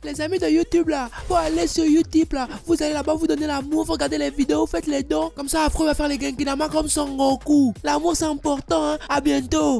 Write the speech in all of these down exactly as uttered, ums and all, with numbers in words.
Les amis de YouTube là, faut aller sur YouTube là. Vous allez là-bas, vous donnez l'amour, vous regardez les vidéos, faites les dons. Comme ça, après, on va faire les Genkinama comme Son Goku. L'amour, c'est important, hein. À bientôt.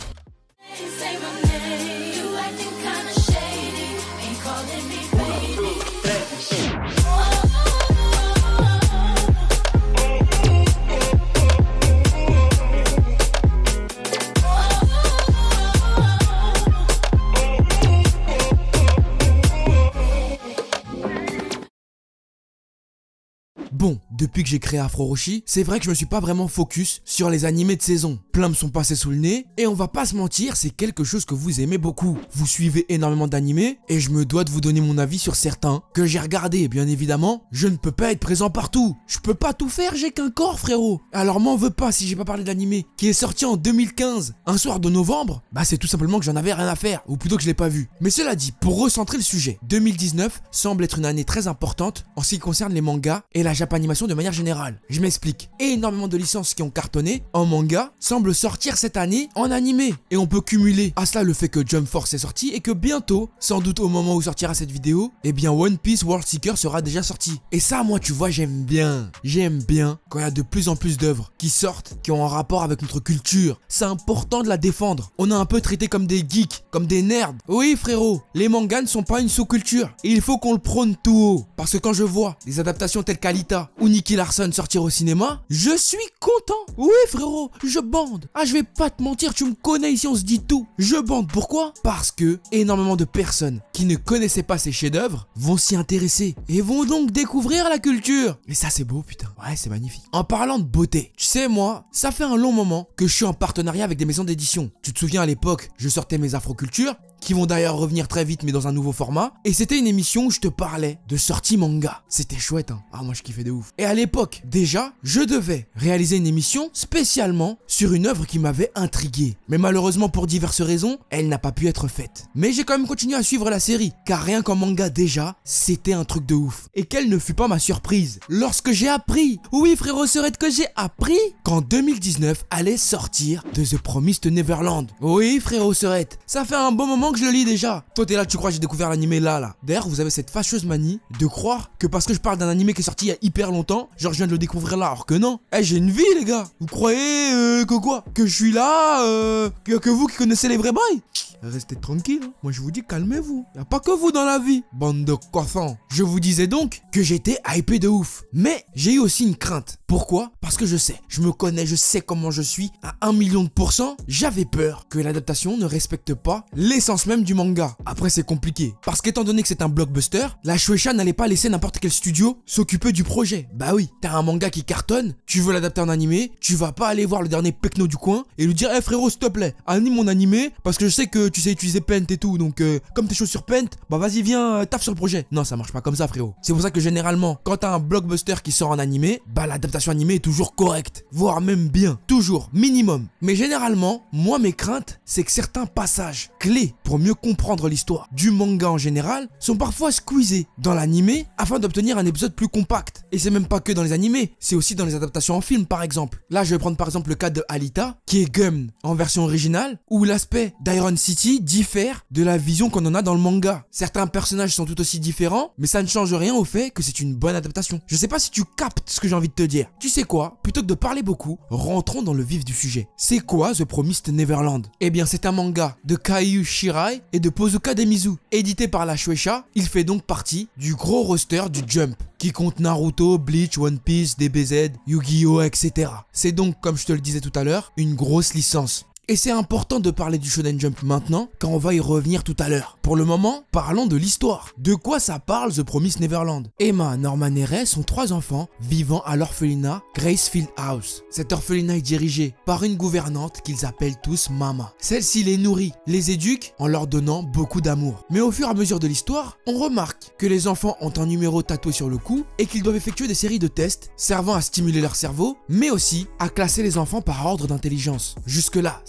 Bon, depuis que j'ai créé Afro Roshi, c'est vrai que je me suis pas vraiment focus sur les animés de saison. Plein me sont passés sous le nez, et on va pas se mentir, c'est quelque chose que vous aimez beaucoup. Vous suivez énormément d'animés, et je me dois de vous donner mon avis sur certains que j'ai regardés. Bien évidemment, je ne peux pas être présent partout. Je peux pas tout faire, j'ai qu'un corps, frérot. Alors m'en veux pas si j'ai pas parlé d'animé qui est sorti en deux mille quinze, un soir de novembre. Bah c'est tout simplement que j'en avais rien à faire, ou plutôt que je l'ai pas vu. Mais cela dit, pour recentrer le sujet, deux mille dix-neuf semble être une année très importante en ce qui concerne les mangas et la Japanimation de manière générale. Je m'explique. Énormément de licences qui ont cartonné en manga semblent sortir cette année en animé. Et on peut cumuler à cela le fait que Jump Force est sorti et que bientôt, sans doute au moment où sortira cette vidéo, eh bien One Piece World Seeker sera déjà sorti. Et ça, moi, tu vois, j'aime bien. J'aime bien quand il y a de plus en plus d'œuvres qui sortent, qui ont un rapport avec notre culture. C'est important de la défendre. On a un peu traité comme des geeks, comme des nerds. Oui, frérot, les mangas ne sont pas une sous-culture. Et il faut qu'on le prône tout haut. Parce que quand je vois des adaptations telles qu'Alita ou Nicky Larson sortir au cinéma, je suis content. Oui frérot, je bande. Ah, je vais pas te mentir, tu me connais ici, on se dit tout. Je bande, pourquoi? Parce que énormément de personnes qui ne connaissaient pas ces chefs-d'œuvre vont s'y intéresser et vont donc découvrir la culture. Et ça c'est beau, putain. Ouais, c'est magnifique. En parlant de beauté, tu sais moi, ça fait un long moment que je suis en partenariat avec des maisons d'édition. Tu te souviens à l'époque, je sortais mes Afrocultures, qui vont d'ailleurs revenir très vite mais dans un nouveau format. Et c'était une émission où je te parlais de sorties manga. C'était chouette, hein. Ah, moi je kiffais de ouf. Et à l'époque, déjà, je devais réaliser une émission spécialement sur une œuvre qui m'avait intrigué. Mais malheureusement pour diverses raisons, elle n'a pas pu être faite. Mais j'ai quand même continué à suivre la série, car rien qu'en manga déjà, c'était un truc de ouf. Et quelle ne fut pas ma surprise lorsque j'ai appris, oui frérot Serette, que j'ai appris qu'en deux mille dix-neuf allait sortir de The Promised Neverland. Oui frérot Serette, ça fait un bon moment que je le lis déjà. Toi t'es là, tu crois que j'ai découvert l'animé là là. D'ailleurs vous avez cette fâcheuse manie de croire que parce que je parle d'un animé qui est sorti il y a hyper longtemps, genre je viens de le découvrir là, alors que non. Eh, j'ai une vie les gars. Vous croyez euh, que quoi? Que je suis là euh, que, que vous qui connaissez les vrais bails? Restez tranquille, hein. Moi je vous dis calmez-vous. Y'a pas que vous dans la vie, bande de coffins. Je vous disais donc que j'étais hypé de ouf. Mais j'ai eu aussi une crainte. Pourquoi? Parce que je sais, je me connais, je sais comment je suis à un million de pourcents. J'avais peur que l'adaptation ne respecte pas l'essence même du manga. Après c'est compliqué, parce qu'étant donné que c'est un blockbuster, la Shueisha n'allait pas laisser n'importe quel studio s'occuper du projet. Bah oui, t'as un manga qui cartonne, tu veux l'adapter en animé, tu vas pas aller voir le dernier pecno du coin et lui dire, eh hey, frérot s'il te plaît, anime mon animé, parce que je sais que tu sais utiliser Paint et tout, donc euh, comme t'es chaud sur Paint, bah vas-y viens, euh, taf sur le projet. Non, ça marche pas comme ça frérot. C'est pour ça que généralement, quand t'as un blockbuster qui sort en animé, bah l'adaptation animée est toujours correcte, voire même bien, toujours, minimum. Mais généralement, moi mes craintes, c'est que certains passages clés pour mieux comprendre l'histoire du manga en général sont parfois squeezés dans l'animé afin d'obtenir un épisode plus compact. Et c'est même pas que dans les animés, c'est aussi dans les adaptations en film par exemple. Là je vais prendre par exemple le cas de Alita, qui est Gum en version originale, où l'aspect d'Iron City diffère de la vision qu'on en a dans le manga. Certains personnages sont tout aussi différents, mais ça ne change rien au fait que c'est une bonne adaptation. Je sais pas si tu captes ce que j'ai envie de te dire. Tu sais quoi? Plutôt que de parler beaucoup, rentrons dans le vif du sujet. C'est quoi The Promised Neverland? Eh bien c'est un manga de Kaiu Shirai et de Pozuka Demizu. Édité par la Shueisha, il fait donc partie du gros roster du Jump, qui compte Naruto, Bleach, One Piece, D B Z, Yu-Gi-Oh, et cetera. C'est donc, comme je te le disais tout à l'heure, une grosse licence. Et c'est important de parler du Shonen Jump maintenant, quand on va y revenir tout à l'heure. Pour le moment, parlons de l'histoire. De quoi ça parle The Promised Neverland? Emma, Norman et Ray sont trois enfants vivant à l'orphelinat Gracefield House. Cet orphelinat est dirigé par une gouvernante qu'ils appellent tous Mama. Celle-ci les nourrit, les éduque en leur donnant beaucoup d'amour. Mais au fur et à mesure de l'histoire, on remarque que les enfants ont un numéro tatoué sur le cou et qu'ils doivent effectuer des séries de tests servant à stimuler leur cerveau, mais aussi à classer les enfants par ordre d'intelligence. Jusque-là,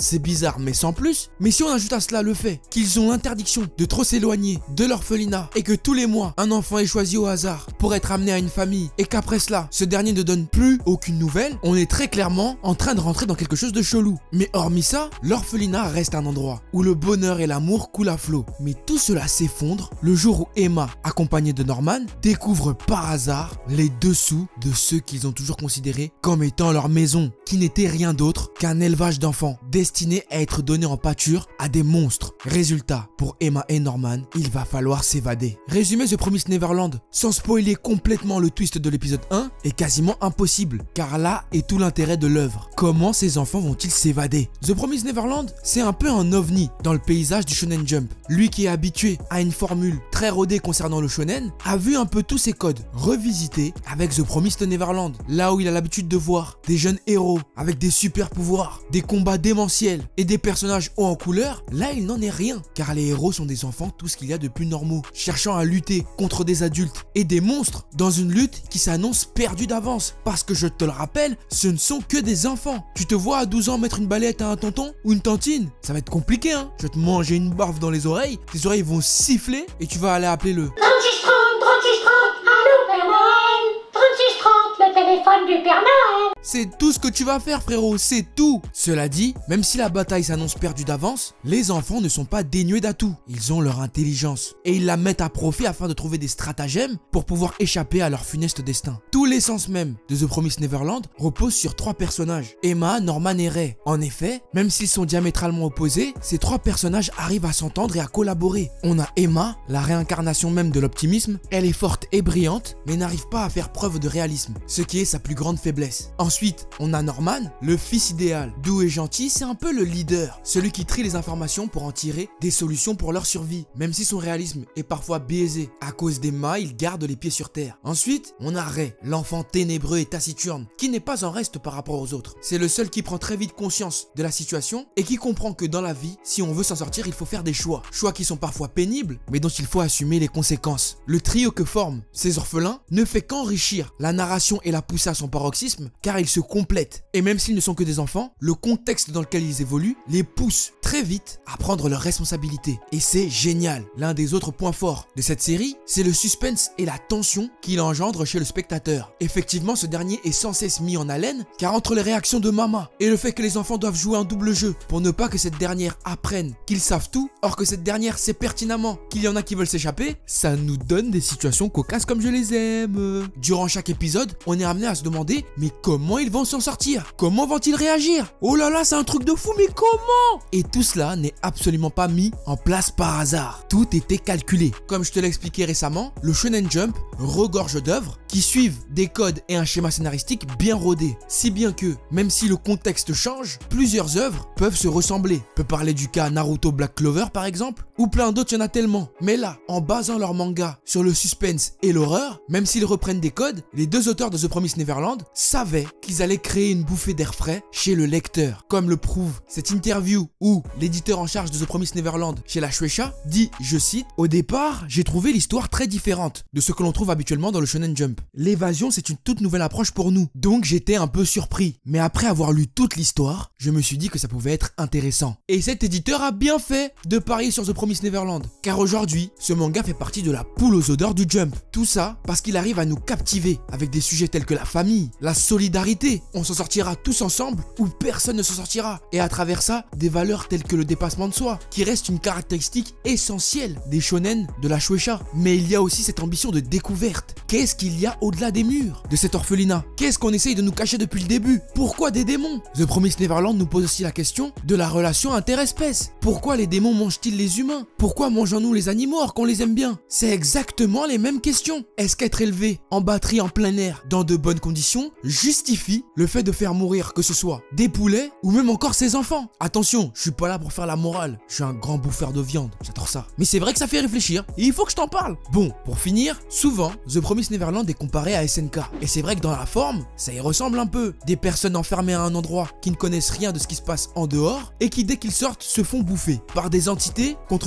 c'est bizarre mais sans plus. Mais si on ajoute à cela le fait qu'ils ont l'interdiction de trop s'éloigner de l'orphelinat et que tous les mois un enfant est choisi au hasard pour être amené à une famille et qu'après cela ce dernier ne donne plus aucune nouvelle, on est très clairement en train de rentrer dans quelque chose de chelou. Mais hormis ça, l'orphelinat reste un endroit où le bonheur et l'amour coulent à flot. Mais tout cela s'effondre le jour où Emma, accompagnée de Norman, découvre par hasard les dessous de ceux qu'ils ont toujours considérés comme étant leur maison, qui n'était rien d'autre qu'un élevage d'enfants destiné à être donné en pâture à des monstres. Résultat, pour Emma et Norman, il va falloir s'évader. Résumer The Promised Neverland sans spoiler complètement le twist de l'épisode un est quasiment impossible, car là est tout l'intérêt de l'œuvre. Comment ces enfants vont-ils s'évader? The Promised Neverland, c'est un peu un ovni dans le paysage du Shonen Jump. Lui qui est habitué à une formule très rodée concernant le shonen, a vu un peu tous ses codes revisités avec The Promised Neverland, là où il a l'habitude de voir des jeunes héros avec des super pouvoirs, des combats démentiels et des personnages hauts en couleur. Là il n'en est rien, car les héros sont des enfants, tout ce qu'il y a de plus normaux, cherchant à lutter contre des adultes et des monstres dans une lutte qui s'annonce perdue d'avance, parce que je te le rappelle, ce ne sont que des enfants. Tu te vois à douze ans mettre une balayette à un tonton ou une tantine, ça va être compliqué hein. Je vais te manger une barbe dans les oreilles, tes oreilles vont siffler et tu vas aller appeler le trente-six trente, trente-six trente, allô Père Noël, trente-six trente, le téléphone du Père Noël. C'est tout ce que tu vas faire frérot, c'est tout. Cela dit, même si la bataille s'annonce perdue d'avance, les enfants ne sont pas dénués d'atouts. Ils ont leur intelligence et ils la mettent à profit afin de trouver des stratagèmes pour pouvoir échapper à leur funeste destin. Tout l'essence même de The Promised Neverland repose sur trois personnages, Emma, Norman et Ray. En effet, même s'ils sont diamétralement opposés, ces trois personnages arrivent à s'entendre et à collaborer. On a Emma, la réincarnation même de l'optimisme. Elle est forte et brillante, mais n'arrive pas à faire preuve de réalisme, ce qui est sa plus grande faiblesse. Ensuite, on a Norman, le fils idéal, doux et gentil, c'est un peu le leader, celui qui trie les informations pour en tirer des solutions pour leur survie, même si son réalisme est parfois biaisé. À cause d'Emma, il garde les pieds sur terre. Ensuite, on a Ray, l'enfant ténébreux et taciturne, qui n'est pas en reste par rapport aux autres. C'est le seul qui prend très vite conscience de la situation et qui comprend que dans la vie, si on veut s'en sortir, il faut faire des choix. Choix qui sont parfois pénibles, mais dont il faut assumer les conséquences. Le trio que forment ces orphelins ne fait qu'enrichir la narration et la pousser à son paroxysme, car ils se complètent. Et même s'ils ne sont que des enfants, le contexte dans lequel ils évoluent les pousse très vite à prendre leurs responsabilités. Et c'est génial. L'un des autres points forts de cette série, c'est le suspense et la tension qu'il engendre chez le spectateur. Effectivement, ce dernier est sans cesse mis en haleine, car entre les réactions de Mama et le fait que les enfants doivent jouer un double jeu pour ne pas que cette dernière apprenne qu'ils savent tout, or que cette dernière sait pertinemment qu'il y en a qui veulent s'échapper, ça nous donne des situations cocasses comme je les aime. Durant chaque épisode, on est amené à se demander, mais comment ils vont s'en sortir? Comment vont-ils réagir? Oh là là, c'est un truc de fou, mais comment? Et tout cela n'est absolument pas mis en place par hasard. Tout était calculé. Comme je te l'ai expliqué récemment, le Shonen Jump regorge d'œuvres qui suivent des codes et un schéma scénaristique bien rodé. Si bien que, même si le contexte change, plusieurs œuvres peuvent se ressembler. On peut parler du cas Naruto Black Clover par exemple, ou plein d'autres, il y en a tellement. Mais là, en basant leur manga sur le suspense et l'horreur, même s'ils reprennent des codes, les deux auteurs de The Promised Neverland savaient qu'ils allaient créer une bouffée d'air frais chez le lecteur. Comme le prouve cette interview où l'éditeur en charge de The Promised Neverland chez la Shueisha dit, je cite, « Au départ, j'ai trouvé l'histoire très différente de ce que l'on trouve habituellement dans le Shonen Jump. L'évasion, c'est une toute nouvelle approche pour nous. Donc j'étais un peu surpris. Mais après avoir lu toute l'histoire, je me suis dit que ça pouvait être intéressant. » Et cet éditeur a bien fait de parier sur The Promised Neverland. Car aujourd'hui, ce manga fait partie de la poule aux odeurs du Jump. Tout ça parce qu'il arrive à nous captiver avec des sujets tels que la famille, la solidarité. On s'en sortira tous ensemble ou personne ne s'en sortira. Et à travers ça, des valeurs telles que le dépassement de soi, qui reste une caractéristique essentielle des shonen de la Shueisha. Mais il y a aussi cette ambition de découverte. Qu'est-ce qu'il y a au-delà des murs de cet orphelinat? Qu'est-ce qu'on essaye de nous cacher depuis le début? Pourquoi des démons? The Promised Neverland nous pose aussi la question de la relation interespèce. Pourquoi les démons mangent-ils les humains? Pourquoi mangeons-nous les animaux alors qu'on les aime bien? C'est exactement les mêmes questions. Est-ce qu'être élevé en batterie en plein air dans de bonnes conditions justifie le fait de faire mourir que ce soit des poulets ou même encore ses enfants? Attention, je suis pas là pour faire la morale, je suis un grand bouffeur de viande, j'adore ça. Mais c'est vrai que ça fait réfléchir et il faut que je t'en parle. Bon, pour finir, souvent The Promised Neverland est comparé à S N K. Et c'est vrai que dans la forme, ça y ressemble un peu. Des personnes enfermées à un endroit qui ne connaissent rien de ce qui se passe en dehors et qui dès qu'ils sortent se font bouffer par des entités contre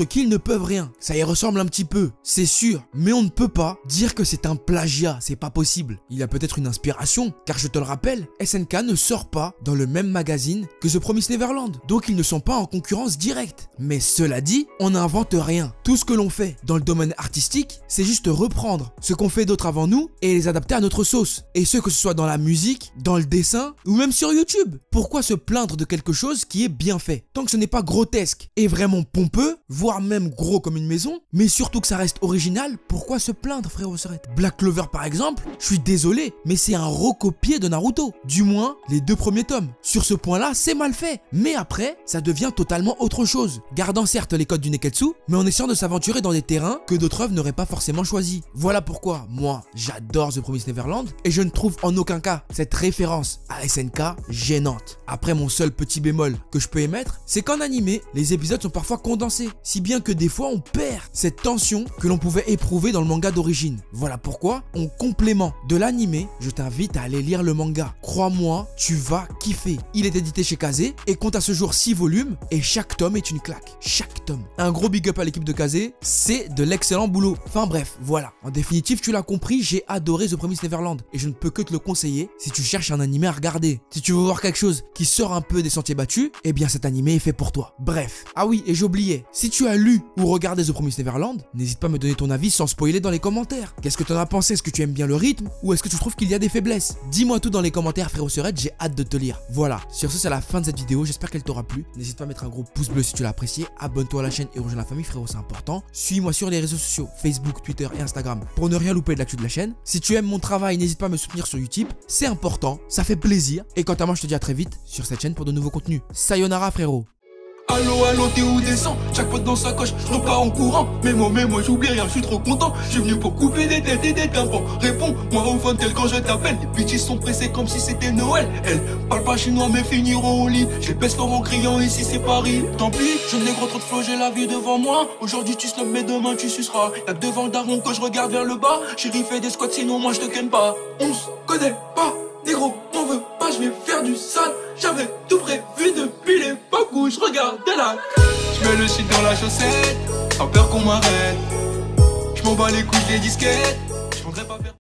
montre qu'ils ne peuvent rien. Ça y ressemble un petit peu, c'est sûr, mais on ne peut pas dire que c'est un plagiat, c'est pas possible. Il y a peut-être une inspiration, car je te le rappelle, S N K ne sort pas dans le même magazine que The Promised Neverland, donc ils ne sont pas en concurrence directe. Mais cela dit, on n'invente rien. Tout ce que l'on fait dans le domaine artistique, c'est juste reprendre ce qu'ont fait d'autres avant nous et les adapter à notre sauce. Et ce que ce soit dans la musique, dans le dessin ou même sur YouTube. Pourquoi se plaindre de quelque chose qui est bien fait? Tant que ce n'est pas grotesque et vraiment pompeux, voire même gros comme une maison, mais surtout que ça reste original, pourquoi se plaindre, frérot Serette? Black Clover par exemple, je suis désolé, mais c'est un recopié de Naruto. Du moins, les deux premiers tomes. Sur ce point-là, c'est mal fait. Mais après, ça devient totalement autre chose. Gardant certes les codes du Neketsu, mais en essayant de s'aventurer dans des terrains que d'autres œuvres n'auraient pas forcément choisis. Voilà pourquoi, moi, j'adore The Promised Neverland, et je ne trouve en aucun cas cette référence à S N K gênante. Après, mon seul petit bémol que je peux émettre, c'est qu'en animé, les épisodes sont parfois condensés, si bien que des fois on perd cette tension que l'on pouvait éprouver dans le manga d'origine. Voilà pourquoi, en complément de l'animé, je t'invite à aller lire le manga. Crois-moi, tu vas kiffer. Il est édité chez Kazé et compte à ce jour six volumes et chaque tome est une claque. Chaque tome. Un gros big up à l'équipe de Kazé, c'est de l'excellent boulot. Enfin bref, voilà. En définitive, tu l'as compris, j'ai adoré The Promised Neverland et je ne peux que te le conseiller si tu cherches un animé à regarder. Si tu veux voir quelque chose qui sort un peu des sentiers battus, eh bien cet animé est fait pour toi. Bref. Ah oui, et j'oubliais, si tu as lu ou regardé The Promised Neverland, n'hésite pas à me donner ton avis sans spoiler dans les commentaires. Qu'est-ce que tu en as pensé? Est-ce que tu aimes bien le rythme ou est-ce que tu trouves qu'il y a des faiblesses? Dis-moi tout dans les commentaires, frérot Serette, j'ai hâte de te lire. Voilà, sur ce c'est la fin de cette vidéo, j'espère qu'elle t'aura plu. N'hésite pas à mettre un gros pouce bleu si tu l'as apprécié, abonne-toi à la chaîne et rejoins la famille, frérot, c'est important. Suis-moi sur les réseaux sociaux, Facebook, Twitter et Instagram pour ne rien louper de l'actu de la chaîne. Si tu aimes mon travail, n'hésite pas à me soutenir sur YouTube, c'est important, ça fait plaisir. Et quant à moi, je te dis à très vite sur cette chaîne pour de nouveaux contenus. Sayonara, frérot. Allo, allo, t'es où descend? Chaque pote dans sa coche, je repars en courant. Mais moi, mais moi, j'oublie rien, je suis trop content. Je suis venu pour couper des têtes et des tympans. Réponds, moi au fun tel quand je t'appelle. Les bitches sont pressés comme si c'était Noël. Elles parlent pas chinois mais finiront au lit. J'ai baisse fort en criant, ici c'est Paris. Tant pis, je n'ai gros trop de flow, j'ai la vie devant moi. Aujourd'hui tu snobs mais demain tu suceras. Y'a que devant le daron que je regarde vers le bas. Chérie fait des squats sinon moi je te ken pas. On se connaît pas, négro, m'en veux pas, je vais faire du sale. J'avais tout prévu depuis l'époque où je regardais la. Je mets le shit dans la chaussette, pas peur qu'on m'arrête. Je m'en bats les couilles des disquettes, je voudrais pas faire.